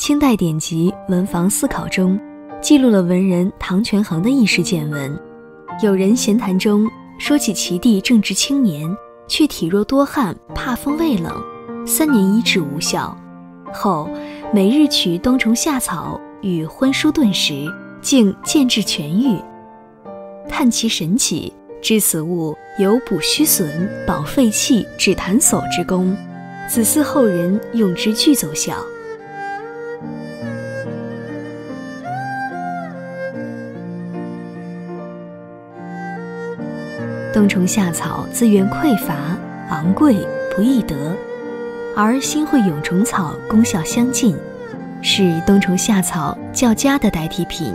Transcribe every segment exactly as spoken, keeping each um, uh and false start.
清代典籍《文房思考》中记录了文人唐权衡的轶事见闻。有人闲谈中说起其弟正值青年，却体弱多汗，怕风畏冷，三年医治无效，后每日取冬虫夏草与荤蔬炖食，竟渐至痊愈。叹其神奇，知此物有补虚损、保肺气、止痰擞之功，子嗣后人用之俱奏效。冬虫夏草资源匮乏、昂贵、不易得，而新会蛹虫草功效相近，是冬虫夏草较佳的代替品。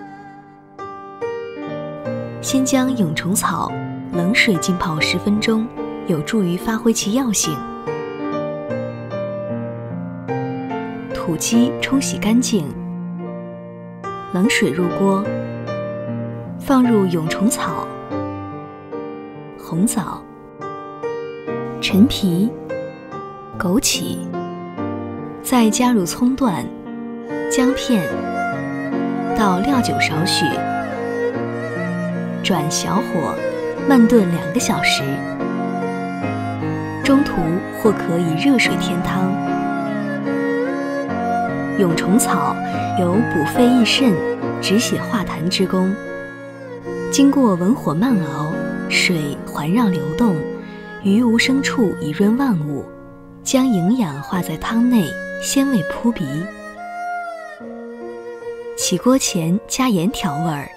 先将蛹虫草冷水浸泡十分钟，有助于发挥其药性。土鸡冲洗干净，冷水入锅，放入蛹虫草、红枣、陈皮、枸杞，再加入葱段、姜片，倒料酒少许，转小火慢炖两个小时。中途或可以热水添汤。蛹虫草有补肺益肾、止血化痰之功，经过文火慢熬，水环绕流动，于无生处以润万物，将营养化在汤内，鲜味扑鼻。起锅前加盐调味儿。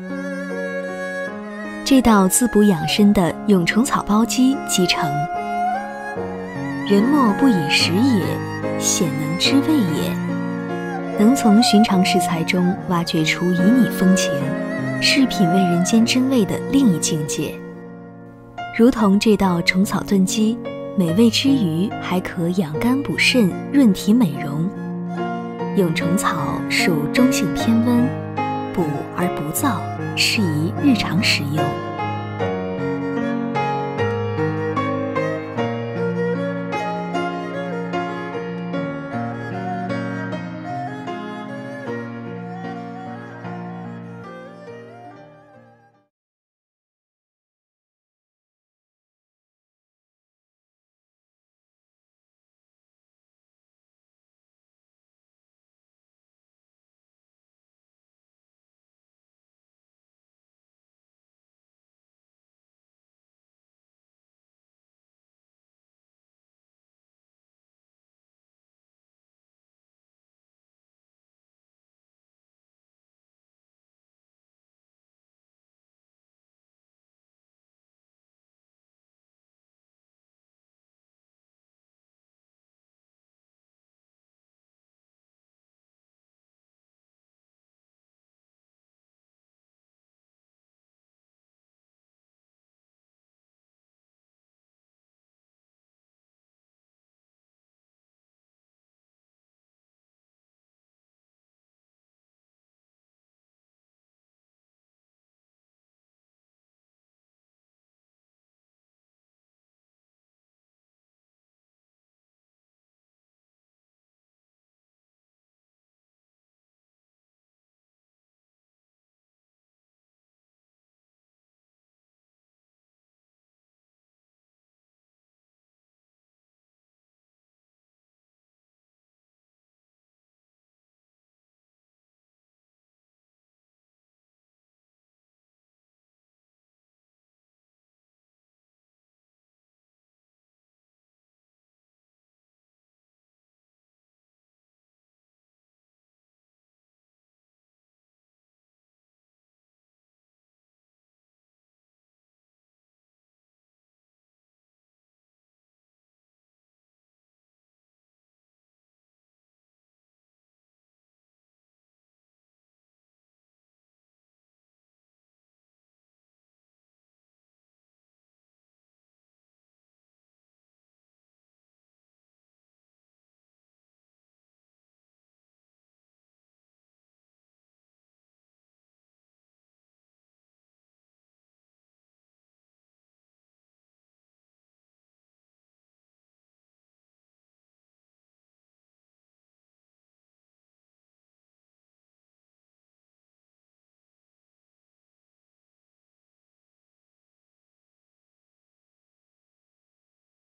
这道滋补养生的蛹虫草煲鸡即成。人莫不以食也，鲜能知味也。能从寻常食材中挖掘出旖旎风情，是品味人间真味的另一境界。如同这道虫草炖鸡，美味之余还可养肝补肾、润体美容。蛹虫草属中性偏温，补而不燥，适宜日常食用。